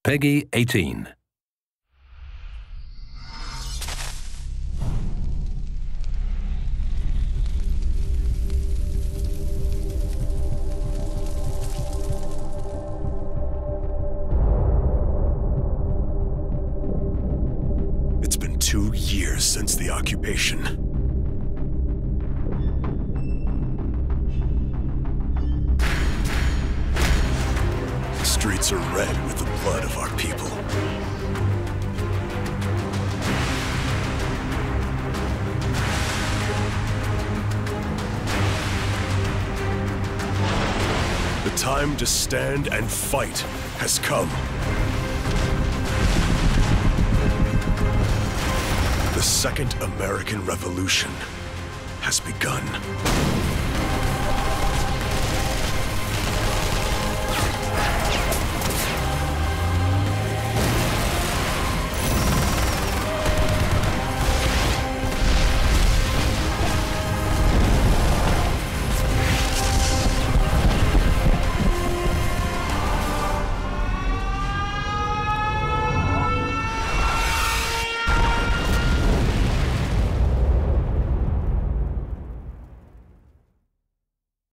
Peggy 18. It's been 2 years since the occupation. The streets are red with the blood of our people. The time to stand and fight has come. The Second American Revolution has begun.